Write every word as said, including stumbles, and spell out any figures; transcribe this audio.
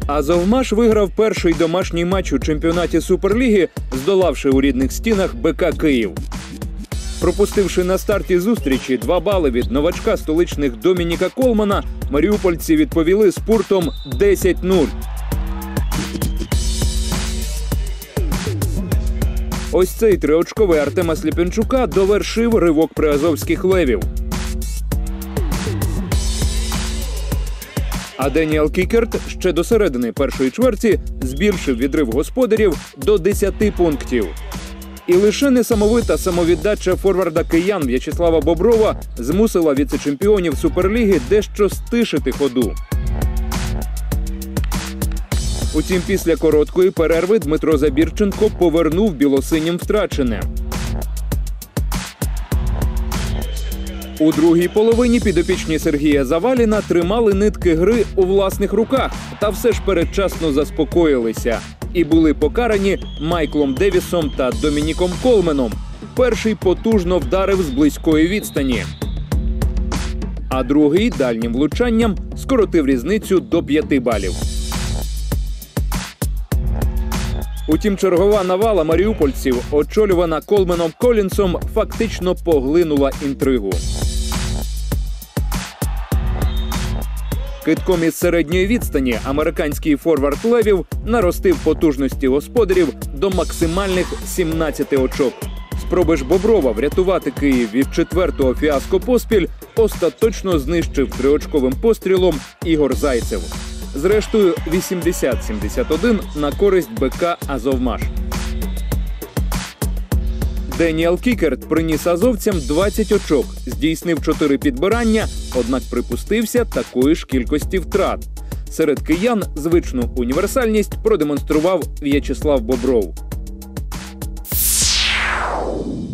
Азовмаш виграв перший домашній матч у чемпіонаті Суперліги, здолавши у рідних стінах БК Київ. Пропустивши на старті зустрічі два бали від новачка столичних Домініка Колмана, маріупольці відповіли спуртом десять нуль. Ось цей триочковий Артема Сліпенчука довершив ривок приазовських левів. А Деніел Кікерт ще до середини першої чверті збільшив відрив господарів до десяти пунктів. І лише несамовита самовіддача форварда киян В'ячеслава Боброва змусила віце-чемпіонів Суперліги дещо стишити ходу. Утім, після короткої перерви Дмитро Забірченко повернув білосинім втрачене. У другій половині підопічні Сергія Заваліна тримали нитки гри у власних руках, та все ж передчасно заспокоїлися. І були покарані Майклом Девісом та Домініком Колменом. Перший потужно вдарив з близької відстані, а другий дальнім влучанням скоротив різницю до п'яти балів. Утім, чергова навала маріупольців, очолювана Колменом Колінсом, фактично поглинула інтригу. Кидком із середньої відстані американський форвард левів наростив потужності господарів до максимальних сімнадцяти очок. Спроби ж Боброва врятувати Київ від четвертого фіаско поспіль остаточно знищив триочковим пострілом Ігор Зайцев. Зрештою, вісімдесят сімдесят один на користь БК «Азовмаш». Деніел Кікерт приніс азовцям двадцять очок, здійснив чотири підбирання, однак припустився такої ж кількості втрат. Серед киян звичну універсальність продемонстрував В'ячеслав Бобров.